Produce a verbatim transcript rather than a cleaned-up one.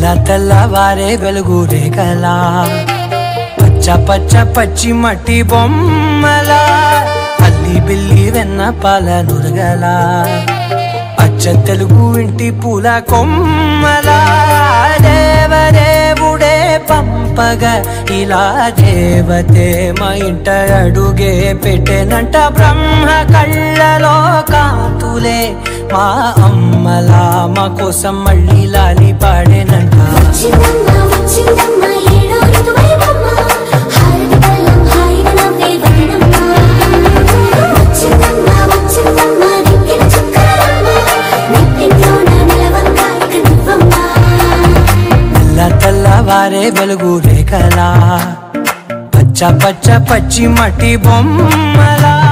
తెల్లవారే వెలుగు రేఖలా పచ్చ పచ్చ పచ్చి మట్టి బొమ్మలా అల్లి బిల్లి వెన్న పాల నురగలా అచ్చ తెలుగు ఇంటి పూల కొమ్మలా దేవదేవుడే పంపగా ఇలా దేవతే మా ఇంట అడుగే పెట్టెనంట బ్రహ్మ కళ్ళలో కాంతులే మా అమ్మలా మా కోసం మళ్ళీ లాలి పాడేనంట తెల్లవారే వెలుగు రేఖలా పచ్చ పచ్చ పచ్చి మట్టి బొమ్మలా